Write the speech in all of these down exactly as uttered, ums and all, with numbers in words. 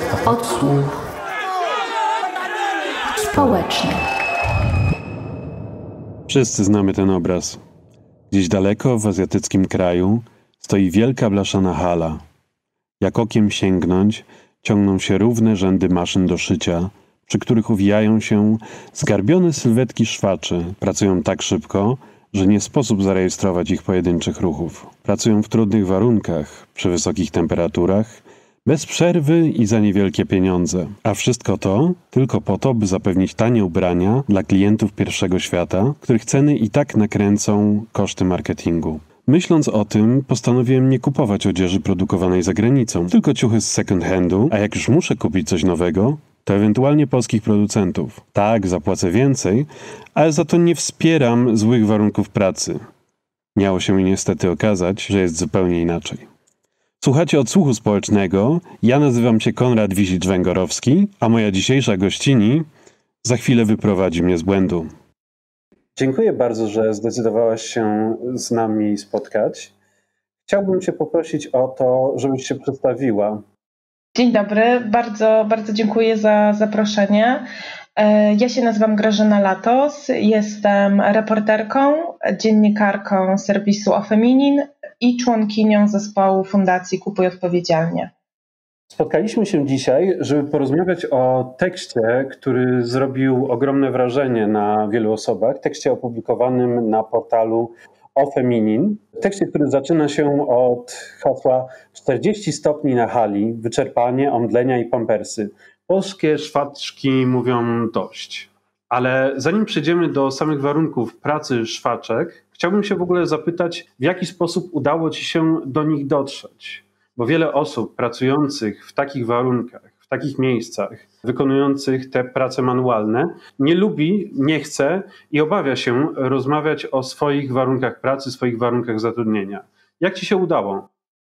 Odsłuch społeczny. Wszyscy znamy ten obraz. Gdzieś daleko w azjatyckim kraju stoi wielka blaszana hala. Jak okiem sięgnąć, ciągną się równe rzędy maszyn do szycia, przy których uwijają się zgarbione sylwetki szwaczy. Pracują tak szybko, że nie sposób zarejestrować ich pojedynczych ruchów. Pracują w trudnych warunkach, przy wysokich temperaturach, bez przerwy i za niewielkie pieniądze. A wszystko to tylko po to, by zapewnić tanie ubrania dla klientów pierwszego świata, których ceny i tak nakręcą koszty marketingu. Myśląc o tym, postanowiłem nie kupować odzieży produkowanej za granicą, tylko ciuchy z second handu, a jak już muszę kupić coś nowego, to ewentualnie polskich producentów. Tak, zapłacę więcej, ale za to nie wspieram złych warunków pracy. Miało się mi niestety okazać, że jest zupełnie inaczej. Słuchacie Odsłuchu Społecznego, ja nazywam się Konrad Wizicz-Węgorowski, a moja dzisiejsza gościni za chwilę wyprowadzi mnie z błędu. Dziękuję bardzo, że zdecydowałaś się z nami spotkać. Chciałbym Cię poprosić o to, żebyś się przedstawiła. Dzień dobry, bardzo, bardzo dziękuję za zaproszenie. Ja się nazywam Grażyna Latos, jestem reporterką, dziennikarką serwisu Ofeminin i członkinią zespołu Fundacji Kupuj Odpowiedzialnie. Spotkaliśmy się dzisiaj, żeby porozmawiać o tekście, który zrobił ogromne wrażenie na wielu osobach. Tekście opublikowanym na portalu Ofeminin. Tekście, który zaczyna się od hasła czterdzieści stopni na hali, wyczerpanie, omdlenia i pampersy. Polskie szwaczki mówią dość. Ale zanim przejdziemy do samych warunków pracy szwaczek, chciałbym się w ogóle zapytać, w jaki sposób udało Ci się do nich dotrzeć? Bo wiele osób pracujących w takich warunkach, w takich miejscach, wykonujących te prace manualne, nie lubi, nie chce i obawia się rozmawiać o swoich warunkach pracy, swoich warunkach zatrudnienia. Jak Ci się udało?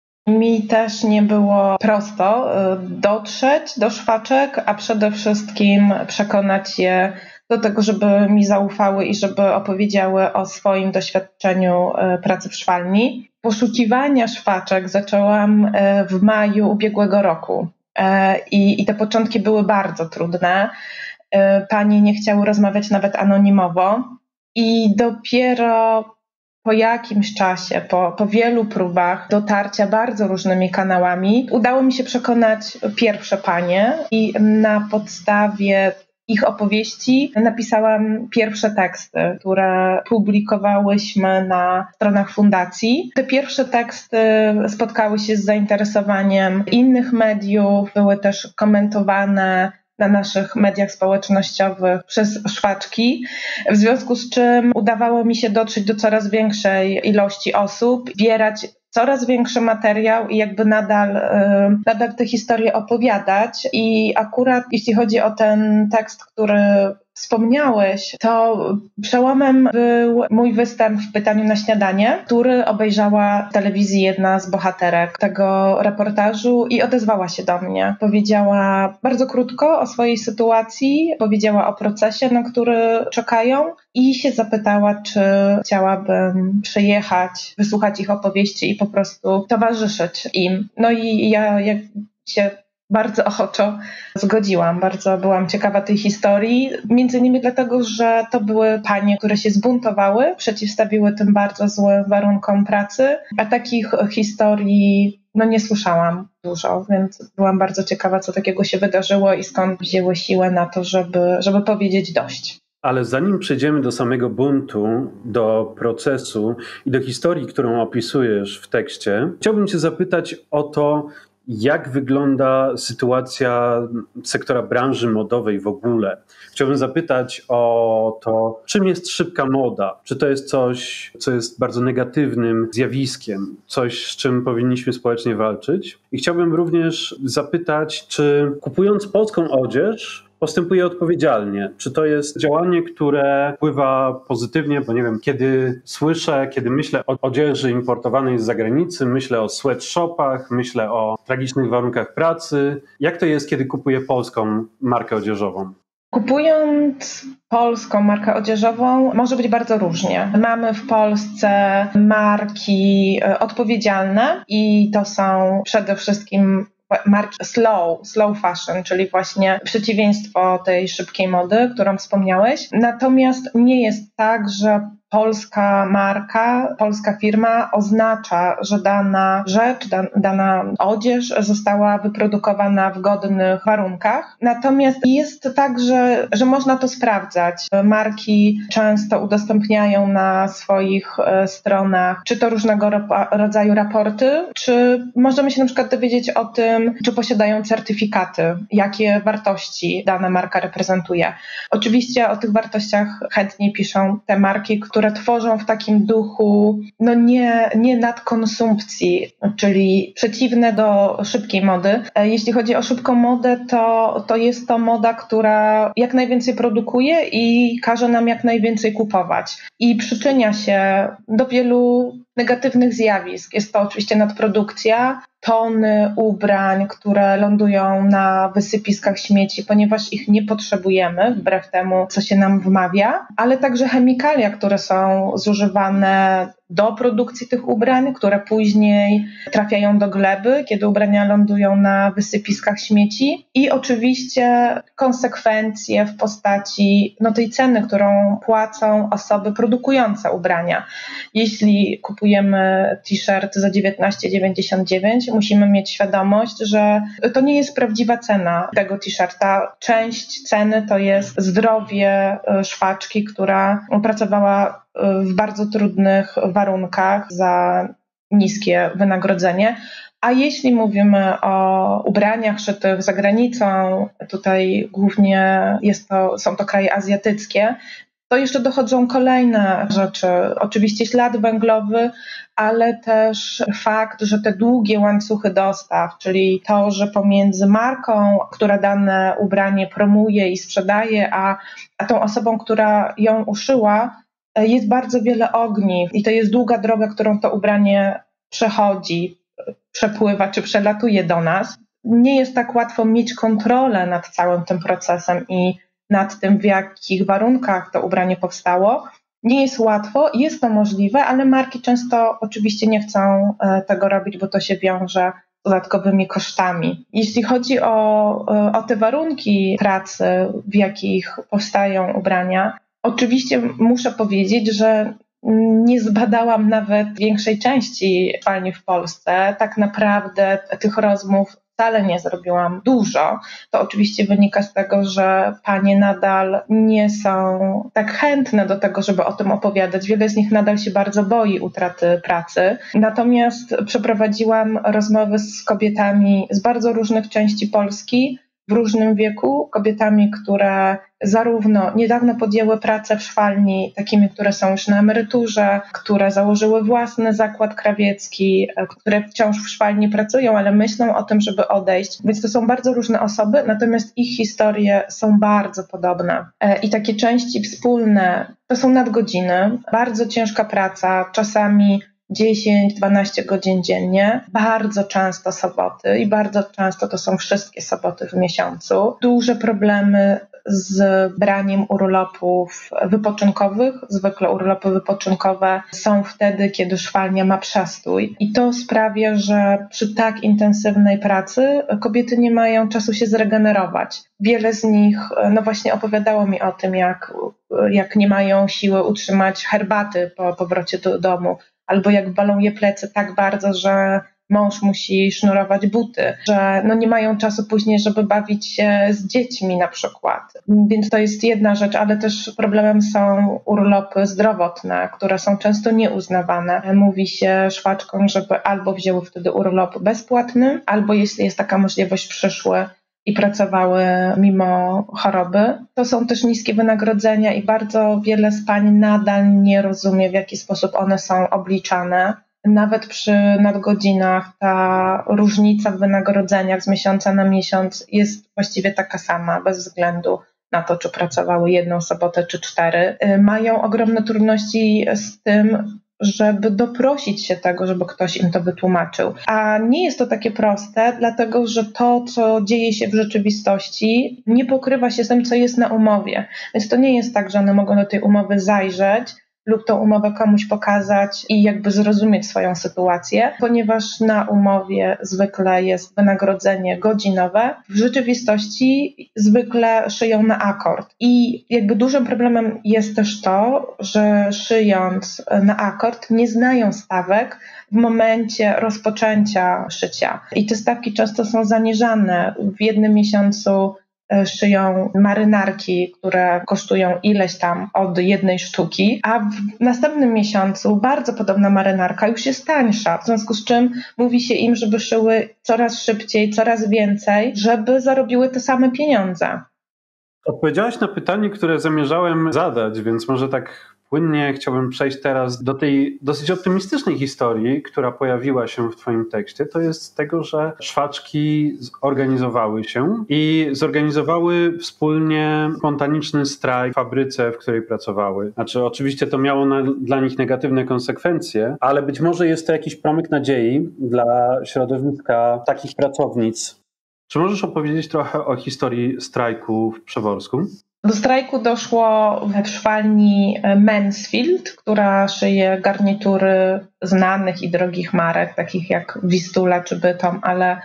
Mi też nie było prosto dotrzeć do szwaczek, a przede wszystkim przekonać je do tego, żeby mi zaufały i żeby opowiedziały o swoim doświadczeniu pracy w szwalni. Poszukiwania szwaczek zaczęłam w maju ubiegłego roku i, i te początki były bardzo trudne. Panie nie chciały rozmawiać nawet anonimowo i dopiero po jakimś czasie, po, po wielu próbach dotarcia bardzo różnymi kanałami, udało mi się przekonać pierwsze panie i na podstawie ich opowieści napisałam pierwsze teksty, które publikowałyśmy na stronach fundacji. Te pierwsze teksty spotkały się z zainteresowaniem innych mediów, były też komentowane na naszych mediach społecznościowych przez szwaczki, w związku z czym udawało mi się dotrzeć do coraz większej ilości osób, zbierać coraz większy materiał i jakby nadal, nadal te historie opowiadać. I akurat jeśli chodzi o ten tekst, który wspomniałeś, to przełomem był mój występ w Pytaniu na śniadanie, który obejrzała w telewizji jedna z bohaterek tego reportażu i odezwała się do mnie. Powiedziała bardzo krótko o swojej sytuacji, powiedziała o procesie, na który czekają i się zapytała, czy chciałabym przyjechać, wysłuchać ich opowieści i po prostu towarzyszyć im. No i ja jak się bardzo ochoczo zgodziłam, bardzo byłam ciekawa tej historii, między innymi dlatego, że to były panie, które się zbuntowały, przeciwstawiły tym bardzo złym warunkom pracy, a takich historii no nie słyszałam dużo, więc byłam bardzo ciekawa, co takiego się wydarzyło i skąd wzięły siłę na to, żeby, żeby powiedzieć dość. Ale zanim przejdziemy do samego buntu, do procesu i do historii, którą opisujesz w tekście, chciałbym Cię zapytać o to, jak wygląda sytuacja sektora branży modowej w ogóle? Chciałbym zapytać o to, czym jest szybka moda? Czy to jest coś, co jest bardzo negatywnym zjawiskiem? Coś, z czym powinniśmy społecznie walczyć? I chciałbym również zapytać, czy kupując polską odzież, postępuje odpowiedzialnie? Czy to jest działanie, które wpływa pozytywnie? Bo nie wiem, kiedy słyszę, kiedy myślę o odzieży importowanej z zagranicy, myślę o sweatshopach, myślę o tragicznych warunkach pracy. Jak to jest, kiedy kupuję polską markę odzieżową? Kupując polską markę odzieżową może być bardzo różnie. Mamy w Polsce marki odpowiedzialne i to są przede wszystkim marki slow, slow fashion, czyli właśnie przeciwieństwo tej szybkiej mody, którą wspomniałeś. Natomiast nie jest tak, że polska marka, polska firma oznacza, że dana rzecz, da, dana odzież została wyprodukowana w godnych warunkach. Natomiast jest tak, że, że można to sprawdzać. Marki często udostępniają na swoich stronach czy to różnego rodzaju raporty, czy możemy się na przykład dowiedzieć o tym, czy posiadają certyfikaty, jakie wartości dana marka reprezentuje. Oczywiście o tych wartościach chętniej piszą te marki, które które tworzą w takim duchu no nie, nie nadkonsumpcji, czyli przeciwne do szybkiej mody. Jeśli chodzi o szybką modę, to, to jest to moda, która jak najwięcej produkuje i każe nam jak najwięcej kupować. I przyczynia się do wielu negatywnych zjawisk. Jest to oczywiście nadprodukcja, tony ubrań, które lądują na wysypiskach śmieci, ponieważ ich nie potrzebujemy, wbrew temu, co się nam wmawia, ale także chemikalia, które są zużywane do produkcji tych ubrań, które później trafiają do gleby, kiedy ubrania lądują na wysypiskach śmieci i oczywiście konsekwencje w postaci no, tej ceny, którą płacą osoby produkujące ubrania. Jeśli kupujemy t-shirt za dziewiętnaście dziewięćdziesiąt dziewięć, musimy mieć świadomość, że to nie jest prawdziwa cena tego t-shirta. Część ceny to jest zdrowie szwaczki, która pracowała w bardzo trudnych warunkach za niskie wynagrodzenie. A jeśli mówimy o ubraniach szytych za granicą, tutaj głównie jest to, są to kraje azjatyckie, to jeszcze dochodzą kolejne rzeczy. Oczywiście ślad węglowy, ale też fakt, że te długie łańcuchy dostaw, czyli to, że pomiędzy marką, która dane ubranie promuje i sprzedaje, a, a tą osobą, która ją uszyła, jest bardzo wiele ogniw i to jest długa droga, którą to ubranie przechodzi, przepływa czy przelatuje do nas. Nie jest tak łatwo mieć kontrolę nad całym tym procesem i nad tym, w jakich warunkach to ubranie powstało. Nie jest łatwo, jest to możliwe, ale marki często oczywiście nie chcą tego robić, bo to się wiąże z dodatkowymi kosztami. Jeśli chodzi o, o te warunki pracy, w jakich powstają ubrania, oczywiście muszę powiedzieć, że nie zbadałam nawet większej części szwalni w Polsce. Tak naprawdę tych rozmów wcale nie zrobiłam dużo. To oczywiście wynika z tego, że panie nadal nie są tak chętne do tego, żeby o tym opowiadać. Wiele z nich nadal się bardzo boi utraty pracy. Natomiast przeprowadziłam rozmowy z kobietami z bardzo różnych części Polski, w różnym wieku, kobietami, które zarówno niedawno podjęły pracę w szwalni, takimi, które są już na emeryturze, które założyły własny zakład krawiecki, które wciąż w szwalni pracują, ale myślą o tym, żeby odejść. Więc to są bardzo różne osoby, natomiast ich historie są bardzo podobne. I takie części wspólne to są nadgodziny, bardzo ciężka praca, czasami dziesięć dwanaście godzin dziennie, bardzo często soboty i bardzo często to są wszystkie soboty w miesiącu. Duże problemy z braniem urlopów wypoczynkowych. Zwykle urlopy wypoczynkowe są wtedy, kiedy szwalnia ma przestój i to sprawia, że przy tak intensywnej pracy kobiety nie mają czasu się zregenerować. Wiele z nich no właśnie opowiadało mi o tym, jak, jak nie mają siły utrzymać herbaty po powrocie do domu, albo jak bolą je plecy tak bardzo, że mąż musi sznurować buty, że no nie mają czasu później, żeby bawić się z dziećmi na przykład. Więc to jest jedna rzecz, ale też problemem są urlopy zdrowotne, które są często nieuznawane. Mówi się szwaczkom, żeby albo wzięły wtedy urlop bezpłatny, albo jeśli jest taka możliwość, przyszły i pracowały mimo choroby. To są też niskie wynagrodzenia i bardzo wiele z pań nadal nie rozumie, w jaki sposób one są obliczane. Nawet przy nadgodzinach ta różnica w wynagrodzeniach z miesiąca na miesiąc jest właściwie taka sama, bez względu na to, czy pracowały jedną sobotę, czy cztery. Mają ogromne trudności z tym, żeby doprosić się tego, żeby ktoś im to wytłumaczył. A nie jest to takie proste, dlatego że to, co dzieje się w rzeczywistości, nie pokrywa się z tym, co jest na umowie. Więc to nie jest tak, że one mogą do tej umowy zajrzeć, lub tą umowę komuś pokazać i jakby zrozumieć swoją sytuację, ponieważ na umowie zwykle jest wynagrodzenie godzinowe. W rzeczywistości zwykle szyją na akord. I jakby dużym problemem jest też to, że szyjąc na akord nie znają stawek w momencie rozpoczęcia szycia. I te stawki często są zaniżane. W jednym miesiącu szyją marynarki, które kosztują ileś tam od jednej sztuki, a w następnym miesiącu bardzo podobna marynarka już jest tańsza, w związku z czym mówi się im, żeby szyły coraz szybciej, coraz więcej, żeby zarobiły te same pieniądze. Odpowiedziałaś na pytanie, które zamierzałem zadać, więc może tak płynnie chciałbym przejść teraz do tej dosyć optymistycznej historii, która pojawiła się w twoim tekście. To jest tego, że szwaczki zorganizowały się i zorganizowały wspólnie spontaniczny strajk w fabryce, w której pracowały. Znaczy oczywiście to miało na, dla nich negatywne konsekwencje, ale być może jest to jakiś promyk nadziei dla środowiska takich pracownic. Czy możesz opowiedzieć trochę o historii strajku w Przeworsku? Do strajku doszło w szwalni Mansfield, która szyje garnitury znanych i drogich marek, takich jak Wistula czy Bytom, ale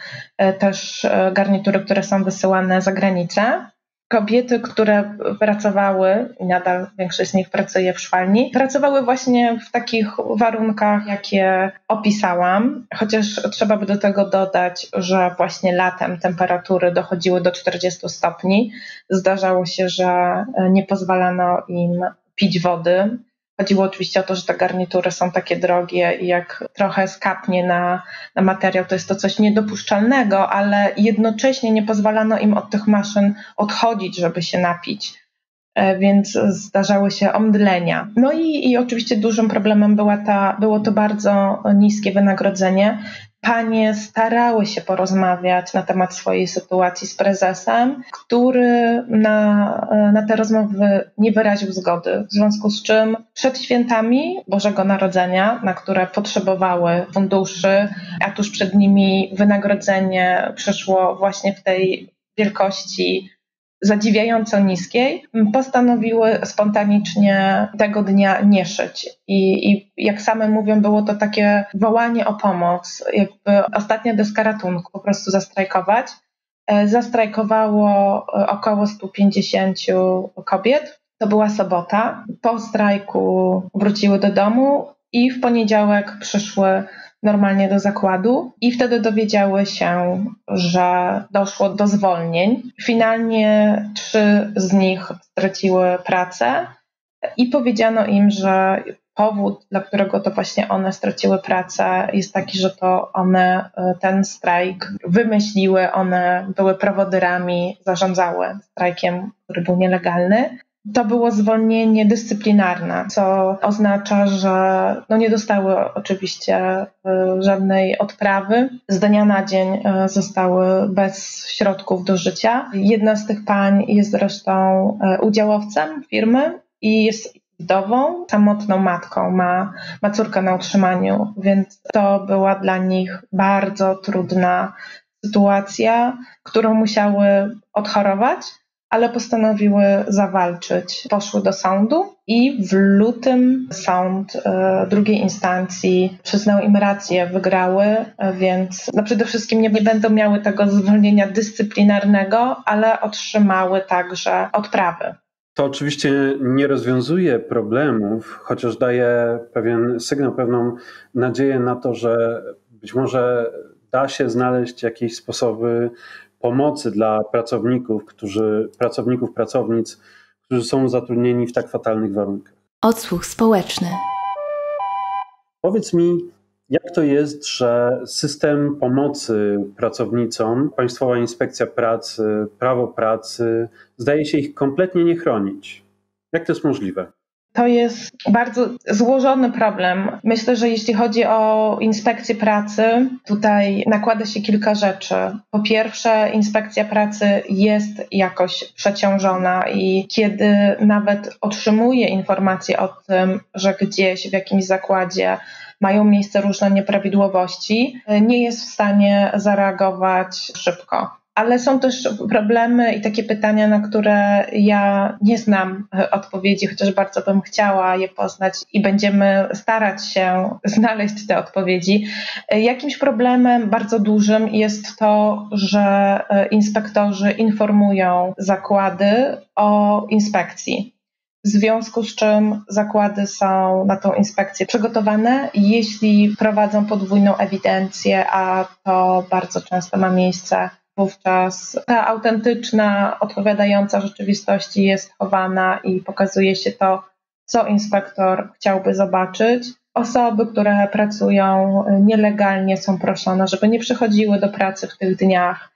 też garnitury, które są wysyłane za granicę. Kobiety, które pracowały, i nadal większość z nich pracuje w szwalni, pracowały właśnie w takich warunkach, jakie opisałam, chociaż trzeba by do tego dodać, że właśnie latem temperatury dochodziły do czterdziestu stopni. Zdarzało się, że nie pozwalano im pić wody. Chodziło oczywiście o to, że te garnitury są takie drogie i jak trochę skapnie na, na materiał, to jest to coś niedopuszczalnego, ale jednocześnie nie pozwalano im od tych maszyn odchodzić, żeby się napić. Więc zdarzały się omdlenia. No i, i oczywiście dużym problemem była ta, było to bardzo niskie wynagrodzenie. Panie starały się porozmawiać na temat swojej sytuacji z prezesem, który na, na te rozmowy nie wyraził zgody. W związku z czym przed świętami Bożego Narodzenia, na które potrzebowały funduszy, a tuż przed nimi wynagrodzenie przyszło właśnie w tej wielkości zadziwiająco niskiej, postanowiły spontanicznie tego dnia nie szyć. I, I jak same mówią, było to takie wołanie o pomoc, jakby ostatnia deska ratunku, po prostu zastrajkować. Zastrajkowało około stu pięćdziesięciu kobiet. To była sobota. Po strajku wróciły do domu i w poniedziałek przyszły normalnie do zakładu i wtedy dowiedziały się, że doszło do zwolnień. Finalnie trzy z nich straciły pracę i powiedziano im, że powód, dla którego to właśnie one straciły pracę, jest taki, że to one ten strajk wymyśliły, one były prowodyrami, zarządzały strajkiem, który był nielegalny. To było zwolnienie dyscyplinarne, co oznacza, że no nie dostały oczywiście żadnej odprawy. Z dnia na dzień zostały bez środków do życia. Jedna z tych pań jest zresztą udziałowcem firmy i jest wdową, samotną matką, ma, ma córkę na utrzymaniu, więc to była dla nich bardzo trudna sytuacja, którą musiały odchorować, ale postanowiły zawalczyć. Poszły do sądu i w lutym sąd e, drugiej instancji przyznał im rację, wygrały, e, więc no przede wszystkim nie, nie będą miały tego zwolnienia dyscyplinarnego, ale otrzymały także odprawy. To oczywiście nie rozwiązuje problemów, chociaż daje pewien sygnał, pewną nadzieję na to, że być może da się znaleźć jakieś sposoby pomocy dla pracowników, którzy, pracowników, pracownic, którzy są zatrudnieni w tak fatalnych warunkach. Odsłuch społeczny. Powiedz mi, jak to jest, że system pomocy pracownicom, Państwowa Inspekcja Pracy, Prawo Pracy, zdaje się ich kompletnie nie chronić? Jak to jest możliwe? To jest bardzo złożony problem. Myślę, że jeśli chodzi o inspekcję pracy, tutaj nakłada się kilka rzeczy. Po pierwsze, inspekcja pracy jest jakoś przeciążona i kiedy nawet otrzymuje informacje o tym, że gdzieś w jakimś zakładzie mają miejsce różne nieprawidłowości, nie jest w stanie zareagować szybko. Ale są też problemy i takie pytania, na które ja nie znam odpowiedzi, chociaż bardzo bym chciała je poznać i będziemy starać się znaleźć te odpowiedzi. Jakimś problemem bardzo dużym jest to, że inspektorzy informują zakłady o inspekcji. W związku z czym zakłady są na tą inspekcję przygotowane. Jeśli prowadzą podwójną ewidencję, a to bardzo często ma miejsce, wówczas ta autentyczna, odpowiadająca rzeczywistości jest chowana i pokazuje się to, co inspektor chciałby zobaczyć. Osoby, które pracują nielegalnie, są proszone, żeby nie przychodziły do pracy w tych dniach.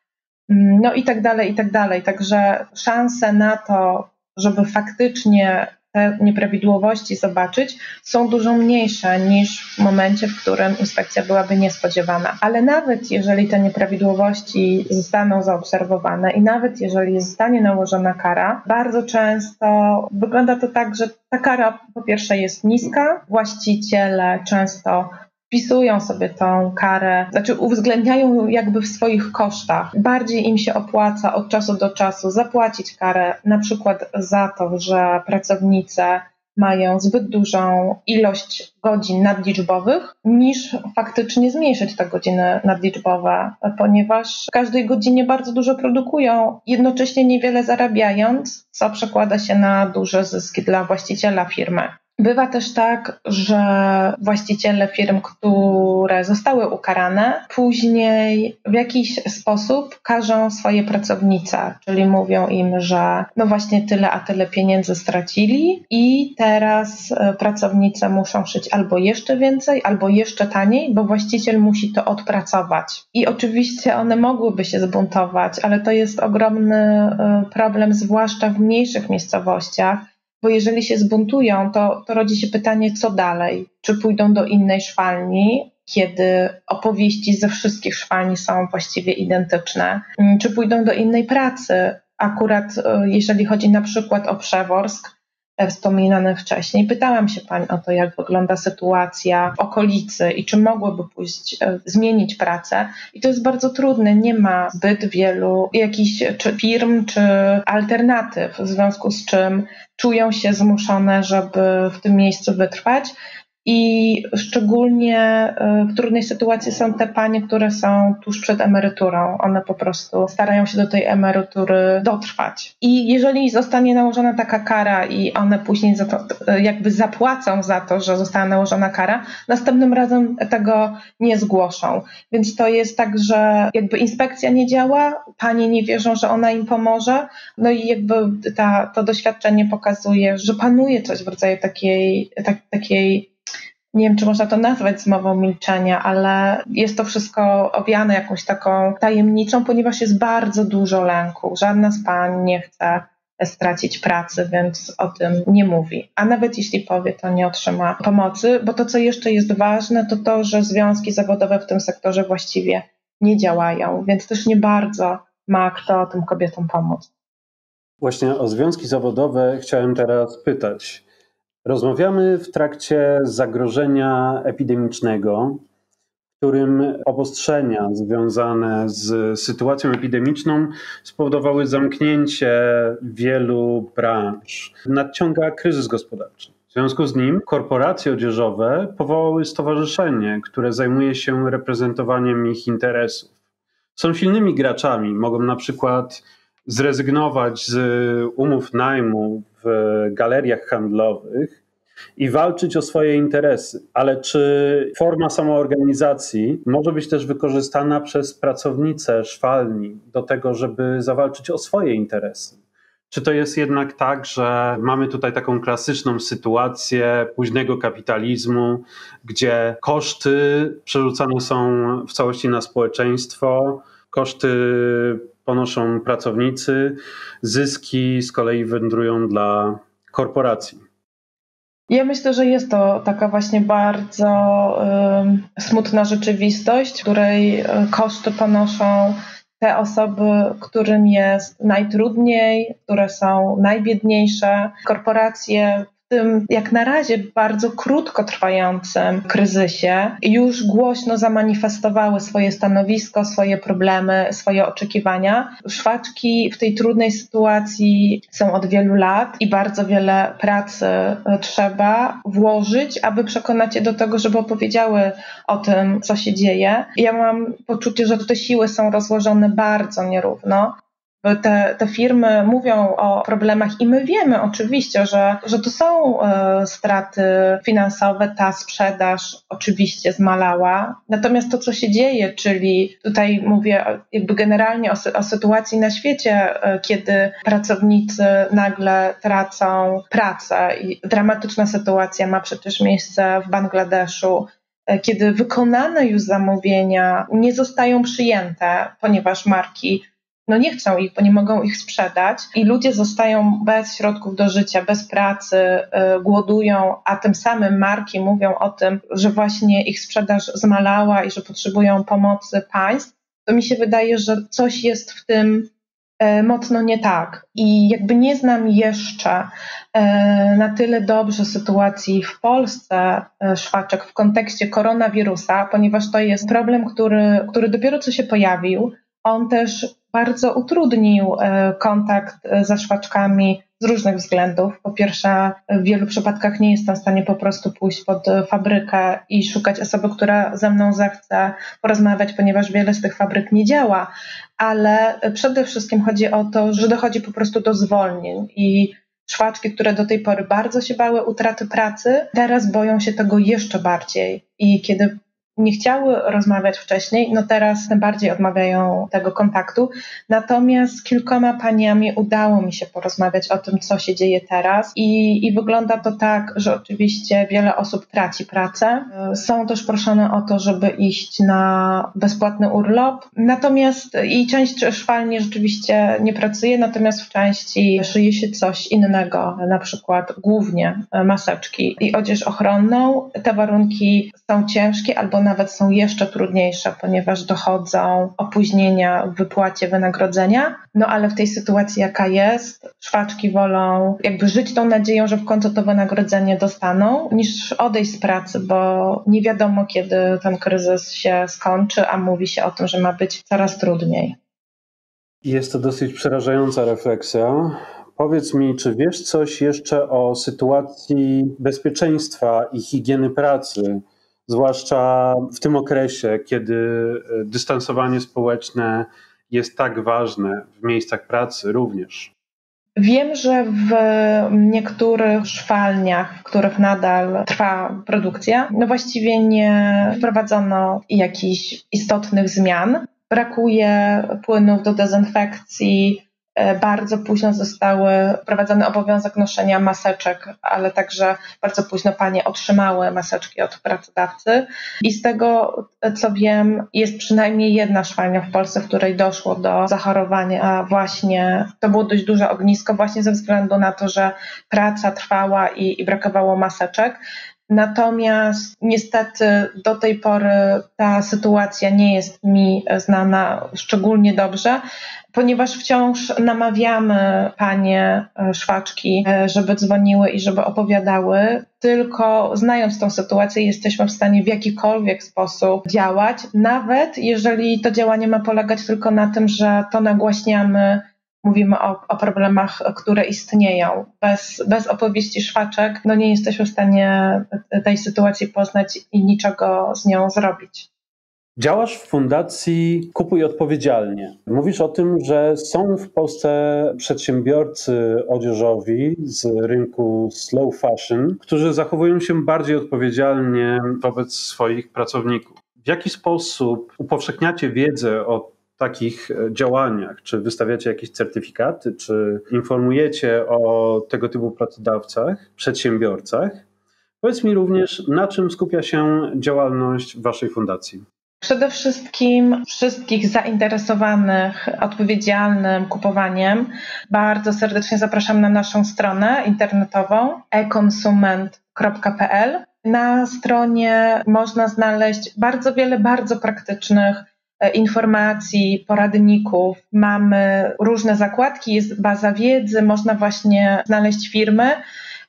No i tak dalej, i tak dalej. Także szanse na to, żeby faktycznie te nieprawidłowości zobaczyć, są dużo mniejsze niż w momencie, w którym inspekcja byłaby niespodziewana. Ale nawet jeżeli te nieprawidłowości zostaną zaobserwowane i nawet jeżeli zostanie nałożona kara, bardzo często wygląda to tak, że ta kara po pierwsze jest niska, właściciele często wpisują sobie tą karę, znaczy uwzględniają ją jakby w swoich kosztach. Bardziej im się opłaca od czasu do czasu zapłacić karę, na przykład za to, że pracownicy mają zbyt dużą ilość godzin nadliczbowych, niż faktycznie zmniejszyć te godziny nadliczbowe, ponieważ w każdej godzinie bardzo dużo produkują, jednocześnie niewiele zarabiając, co przekłada się na duże zyski dla właściciela firmy. Bywa też tak, że właściciele firm, które zostały ukarane, później w jakiś sposób karzą swoje pracownice, czyli mówią im, że no właśnie tyle a tyle pieniędzy stracili i teraz pracownice muszą szyć albo jeszcze więcej, albo jeszcze taniej, bo właściciel musi to odpracować. I oczywiście one mogłyby się zbuntować, ale to jest ogromny problem, zwłaszcza w mniejszych miejscowościach, bo jeżeli się zbuntują, to, to rodzi się pytanie, co dalej? Czy pójdą do innej szwalni, kiedy opowieści ze wszystkich szwalni są właściwie identyczne? Czy pójdą do innej pracy? Akurat jeżeli chodzi na przykład o Przeworsk, wspominane wcześniej, pytałam się pań o to, jak wygląda sytuacja w okolicy i czy mogłyby pójść, zmienić pracę. I to jest bardzo trudne, nie ma zbyt wielu jakichś czy firm, czy alternatyw, w związku z czym czują się zmuszone, żeby w tym miejscu wytrwać. I szczególnie w trudnej sytuacji są te panie, które są tuż przed emeryturą. One po prostu starają się do tej emerytury dotrwać. I jeżeli zostanie nałożona taka kara i one później za to, jakby zapłacą za to, że została nałożona kara, następnym razem tego nie zgłoszą. Więc to jest tak, że jakby inspekcja nie działa, panie nie wierzą, że ona im pomoże. No i jakby ta, to doświadczenie pokazuje, że panuje coś w rodzaju takiej, tak, takiej nie wiem, czy można to nazwać zmową milczenia, ale jest to wszystko owiane jakąś taką tajemniczą, ponieważ jest bardzo dużo lęku. Żadna z pań nie chce stracić pracy, więc o tym nie mówi. A nawet jeśli powie, to nie otrzyma pomocy, bo to, co jeszcze jest ważne, to to, że związki zawodowe w tym sektorze właściwie nie działają, więc też nie bardzo ma kto tym kobietom pomóc. Właśnie o związki zawodowe chciałem teraz pytać. Rozmawiamy w trakcie zagrożenia epidemicznego, w którym obostrzenia związane z sytuacją epidemiczną spowodowały zamknięcie wielu branż. Nadciąga kryzys gospodarczy. W związku z nim korporacje odzieżowe powołały stowarzyszenie, które zajmuje się reprezentowaniem ich interesów. Są silnymi graczami, mogą na przykład zrezygnować z umów najmu w galeriach handlowych i walczyć o swoje interesy. Ale czy forma samoorganizacji może być też wykorzystana przez pracownice szwalni do tego, żeby zawalczyć o swoje interesy? Czy to jest jednak tak, że mamy tutaj taką klasyczną sytuację późnego kapitalizmu, gdzie koszty przerzucane są w całości na społeczeństwo, koszty ponoszą pracownicy, zyski z kolei wędrują dla korporacji? Ja myślę, że jest to taka właśnie bardzo y, smutna rzeczywistość, w której koszty ponoszą te osoby, którym jest najtrudniej, które są najbiedniejsze. Korporacje tym, jak na razie, bardzo krótko trwającym kryzysie już głośno zamanifestowały swoje stanowisko, swoje problemy, swoje oczekiwania. Szwaczki w tej trudnej sytuacji są od wielu lat i bardzo wiele pracy trzeba włożyć, aby przekonać je do tego, żeby opowiedziały o tym, co się dzieje. Ja mam poczucie, że te siły są rozłożone bardzo nierówno. Te, te firmy mówią o problemach i my wiemy oczywiście, że, że to są e, straty finansowe, ta sprzedaż oczywiście zmalała. Natomiast to, co się dzieje, czyli tutaj mówię jakby generalnie o, o sytuacji na świecie, e, kiedy pracownicy nagle tracą pracę i dramatyczna sytuacja ma przecież miejsce w Bangladeszu, e, kiedy wykonane już zamówienia nie zostają przyjęte, ponieważ marki no nie chcą ich, bo nie mogą ich sprzedać i ludzie zostają bez środków do życia, bez pracy, yy, głodują, a tym samym marki mówią o tym, że właśnie ich sprzedaż zmalała i że potrzebują pomocy państw, to mi się wydaje, że coś jest w tym yy, mocno nie tak. I jakby nie znam jeszcze yy, na tyle dobrze sytuacji w Polsce yy, szwaczek w kontekście koronawirusa, ponieważ to jest problem, który, który dopiero co się pojawił. On też bardzo utrudnił kontakt ze szwaczkami z różnych względów. Po pierwsze, w wielu przypadkach nie jestem w stanie po prostu pójść pod fabrykę i szukać osoby, która ze mną zechce porozmawiać, ponieważ wiele z tych fabryk nie działa, ale przede wszystkim chodzi o to, że dochodzi po prostu do zwolnień i szwaczki, które do tej pory bardzo się bały utraty pracy, teraz boją się tego jeszcze bardziej i kiedy nie chciały rozmawiać wcześniej, no teraz tym bardziej odmawiają tego kontaktu. Natomiast z kilkoma paniami udało mi się porozmawiać o tym, co się dzieje teraz i, i wygląda to tak, że oczywiście wiele osób traci pracę. Są też proszone o to, żeby iść na bezpłatny urlop. Natomiast i część szwalni rzeczywiście nie pracuje, natomiast w części szyje się coś innego, na przykład głównie maseczki i odzież ochronną. Te warunki są ciężkie albo nawet są jeszcze trudniejsze, ponieważ dochodzą opóźnienia w wypłacie wynagrodzenia. No ale w tej sytuacji, jaka jest, szwaczki wolą jakby żyć tą nadzieją, że w końcu to wynagrodzenie dostaną, niż odejść z pracy, bo nie wiadomo, kiedy ten kryzys się skończy, a mówi się o tym, że ma być coraz trudniej. Jest to dosyć przerażająca refleksja. Powiedz mi, czy wiesz coś jeszcze o sytuacji bezpieczeństwa i higieny pracy, zwłaszcza w tym okresie, kiedy dystansowanie społeczne jest tak ważne w miejscach pracy również? Wiem, że w niektórych szwalniach, w których nadal trwa produkcja, no właściwie nie wprowadzono jakichś istotnych zmian. Brakuje płynów do dezynfekcji. Bardzo późno zostały wprowadzony obowiązek noszenia maseczek, ale także bardzo późno panie otrzymały maseczki od pracodawcy. I z tego, co wiem, jest przynajmniej jedna szwalnia w Polsce, w której doszło do zachorowania właśnie. To było dość duże ognisko właśnie ze względu na to, że praca trwała i, i brakowało maseczek. Natomiast niestety do tej pory ta sytuacja nie jest mi znana szczególnie dobrze, ponieważ wciąż namawiamy panie szwaczki, żeby dzwoniły i żeby opowiadały. Tylko znając tą sytuację jesteśmy w stanie w jakikolwiek sposób działać, nawet jeżeli to działanie ma polegać tylko na tym, że to nagłaśniamy, mówimy o, o problemach, które istnieją. Bez, bez opowieści szwaczek no nie jesteśmy w stanie tej sytuacji poznać i niczego z nią zrobić. Działasz w fundacji Kupuj Odpowiedzialnie. Mówisz o tym, że są w Polsce przedsiębiorcy odzieżowi z rynku slow fashion, którzy zachowują się bardziej odpowiedzialnie wobec swoich pracowników. W jaki sposób upowszechniacie wiedzę o takich działaniach? Czy wystawiacie jakieś certyfikaty, czy informujecie o tego typu pracodawcach, przedsiębiorcach? Powiedz mi również, na czym skupia się działalność waszej fundacji? Przede wszystkim wszystkich zainteresowanych odpowiedzialnym kupowaniem bardzo serdecznie zapraszam na naszą stronę internetową e konsument kropka p l. Na stronie można znaleźć bardzo wiele bardzo praktycznych informacji, poradników. Mamy różne zakładki, jest baza wiedzy, można właśnie znaleźć firmy,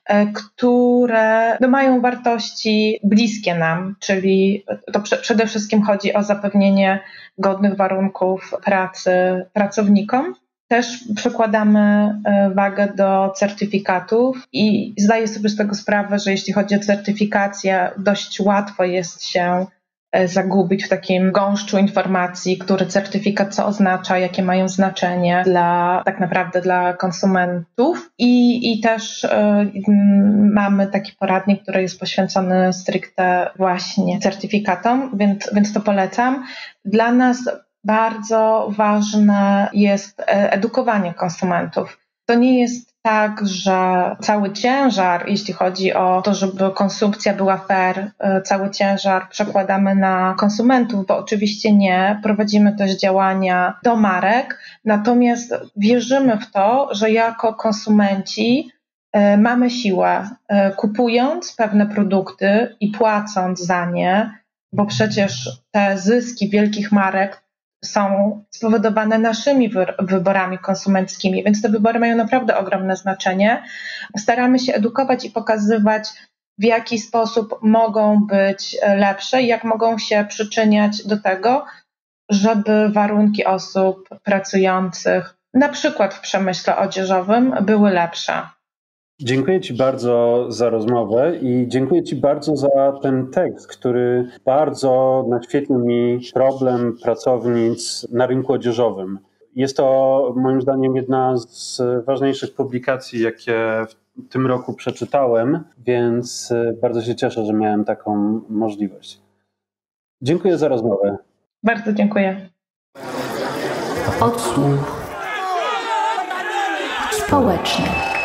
które no, mają wartości bliskie nam, czyli to przede wszystkim chodzi o zapewnienie godnych warunków pracy pracownikom. Też przykładamy wagę do certyfikatów i zdaję sobie z tego sprawę, że jeśli chodzi o certyfikację, dość łatwo jest się zagubić w takim gąszczu informacji, który certyfikat co oznacza, jakie mają znaczenie dla tak naprawdę dla konsumentów. I, i też y, mamy taki poradnik, który jest poświęcony stricte właśnie certyfikatom, więc, więc to polecam. Dla nas bardzo ważne jest edukowanie konsumentów. To nie jest tak, że cały ciężar, jeśli chodzi o to, żeby konsumpcja była fair, cały ciężar przekładamy na konsumentów, bo oczywiście nie. Prowadzimy też działania do marek, natomiast wierzymy w to, że jako konsumenci mamy siłę, kupując pewne produkty i płacąc za nie, bo przecież te zyski wielkich marek są spowodowane naszymi wyborami konsumenckimi, więc te wybory mają naprawdę ogromne znaczenie. Staramy się edukować i pokazywać, w jaki sposób mogą być lepsze i jak mogą się przyczyniać do tego, żeby warunki osób pracujących, na przykład w przemyśle odzieżowym, były lepsze. Dziękuję Ci bardzo za rozmowę i dziękuję Ci bardzo za ten tekst, który bardzo naświetlił mi problem pracownic na rynku odzieżowym. Jest to moim zdaniem jedna z ważniejszych publikacji, jakie w tym roku przeczytałem, więc bardzo się cieszę, że miałem taką możliwość. Dziękuję za rozmowę. Bardzo dziękuję. Odsłuch społeczny.